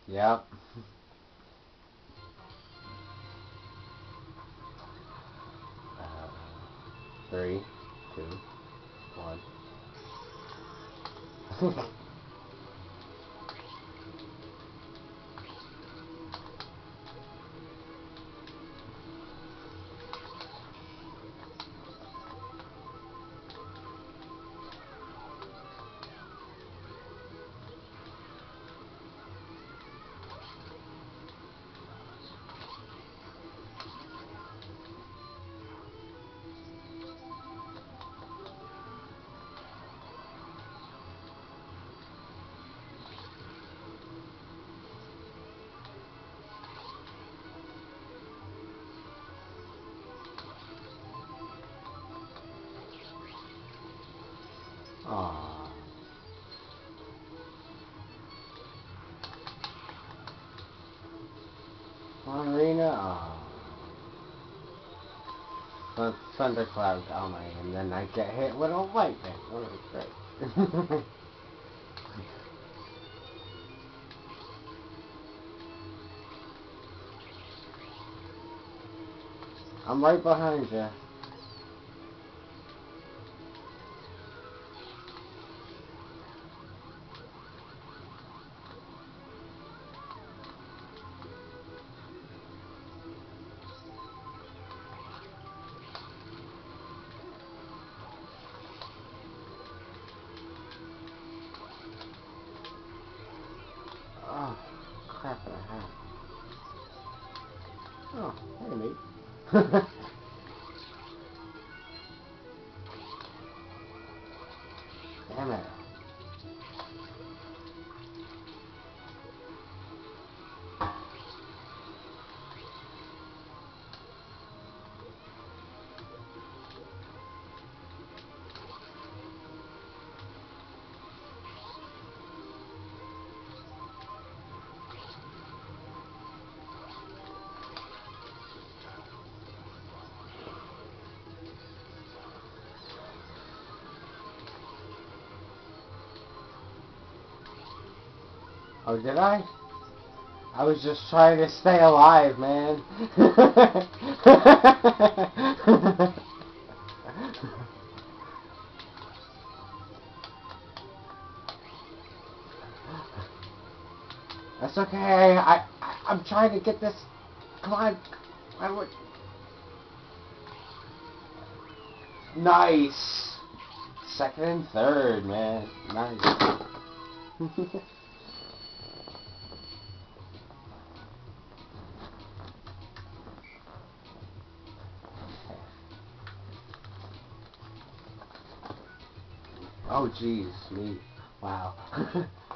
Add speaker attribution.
Speaker 1: Yep. uh, 3, 2, 1. Aww. Arena. Aww. Thundercloud coming, and then I get hit with a lightning. Oh, great. I'm right behind you. Oh, crap and a half. Oh, hey, Meep. Damn it. Oh, did I? I was just trying to stay alive, man. That's okay. I'm trying to get this. Come on. I would. Nice. Second and third, man. Nice. Oh, jeez, me. Wow.